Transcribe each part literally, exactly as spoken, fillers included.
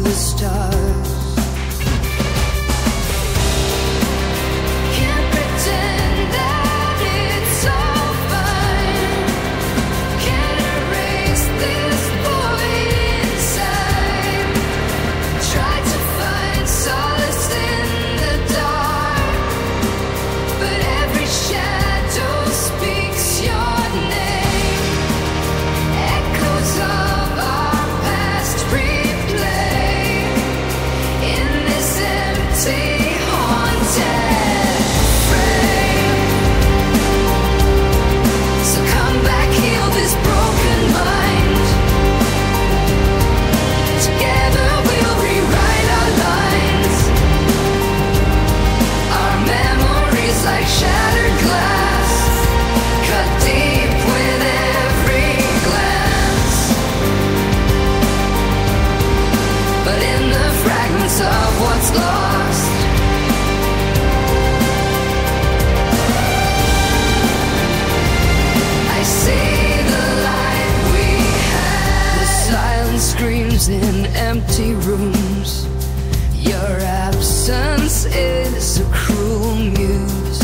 the stars. Can't pretend that it's all fine. Can't erase this void inside. Tried to find solace in the dark, but every shadow speaks your name. Echoes of our past replay in this empty, haunted frame. So come back, heal this broken mind. Together we'll rewrite our lines. Our memories like shattered glass, cut deep with every glance. But in the fragments of what's lost, I see the light we had. The silence screams in empty rooms. Your absence is a cruel muse.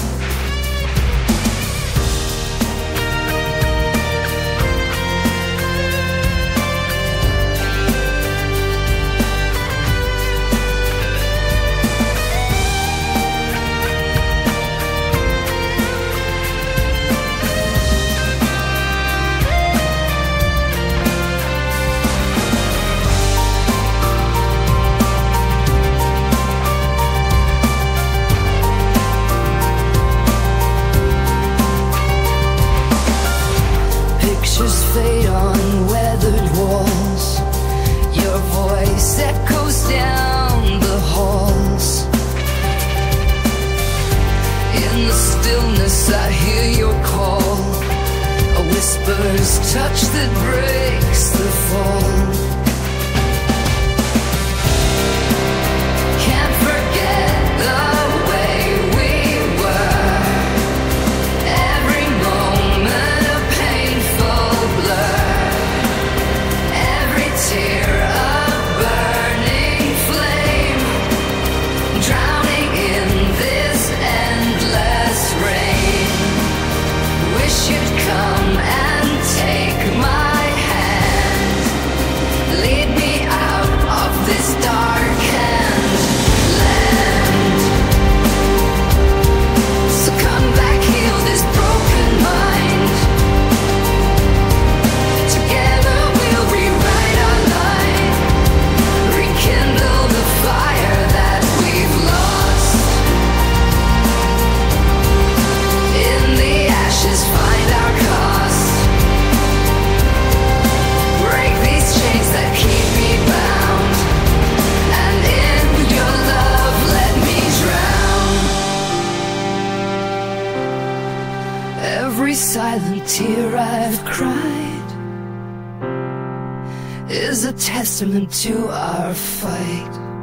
Pictures fade on weathered walls. Your voice echoes down the halls. In the stillness I hear your call, a whisper's touch that breaks the fall. Can't forget the way we were. Every moment a painful blur. Every tear a burning flame, drowning in this endless rain. Wish you'd come and take my hand. Lead me out of this darkened land. So come back, heal this broken mind. Together we'll rewrite our line, rekindle the fire that we've lost. In the ashes find our cost. Break these chains that keep me bound, and in your love let me drown. Every silent tear I've cried is a testament to our fight.